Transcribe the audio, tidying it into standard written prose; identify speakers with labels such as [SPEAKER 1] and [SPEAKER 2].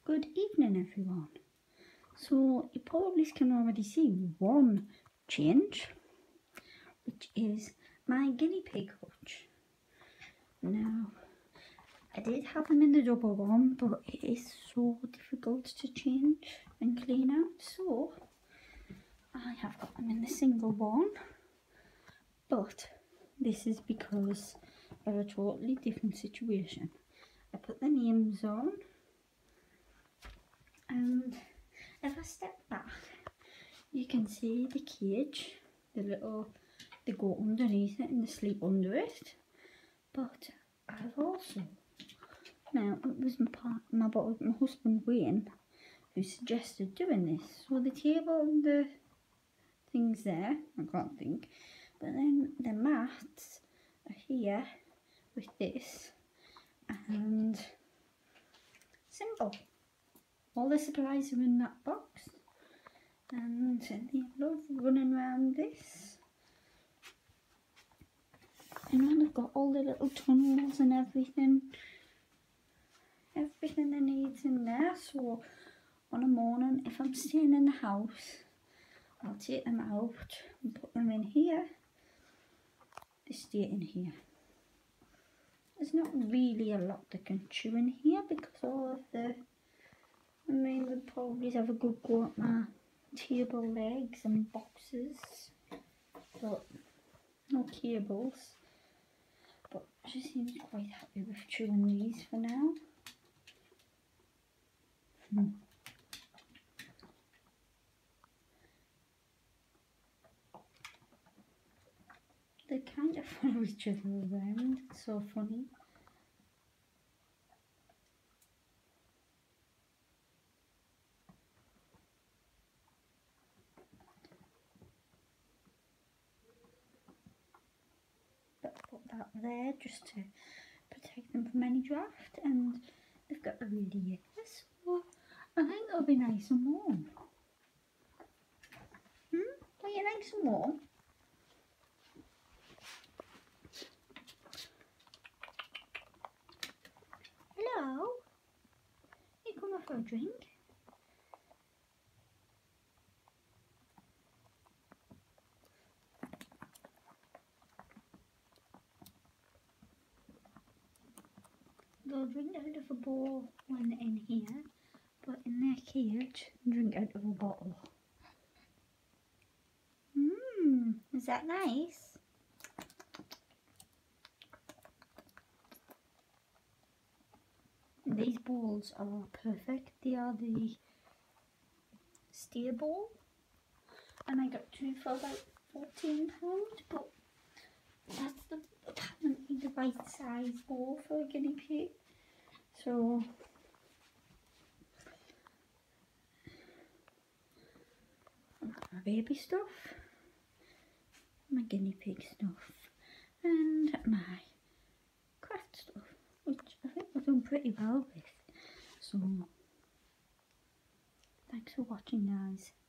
[SPEAKER 1] Good evening everyone. So you probably can already see one change, which is my guinea pig hutch. Now I did have them in the double one, but it is so difficult to change and clean out, so I have got them in the single one. But this is because of a totally different situation. I put the names on, and if I step back, you can see the cage, they go underneath it and they sleep under it. But I've also, now it was my husband Wayne who suggested doing this. So the table and the things there, I can't think, but then the mats are here with this, and simple. All the supplies are in that box, and they love running around this. You know, they've got all the little tunnels and everything they need in there. So on a morning, if I'm staying in the house, I'll take them out and put them in here. They stay in here. There's not really a lot they can chew in here because all of the, I mean, they'd probably have a good go at my table legs and boxes, but no cables. But she seems quite happy with chewing these for now. They kind of follow each other around, it's so funny. But put that there just to protect them from any draft, and they've got a radiator, so I think they'll be nice and warm. Are you nice and warm? Hello? You coming for a drink? They'll drink out of a bowl when in here, but in their cage, drink out of a bottle. Is that nice? These bowls are perfect. They are the steer bowl, and I got two for about £14, but that's apparently the right size bowl for a guinea pig. So I've got my baby stuff, my guinea pig stuff, and my craft stuff, which I think I've done pretty well with. So thanks for watching, guys.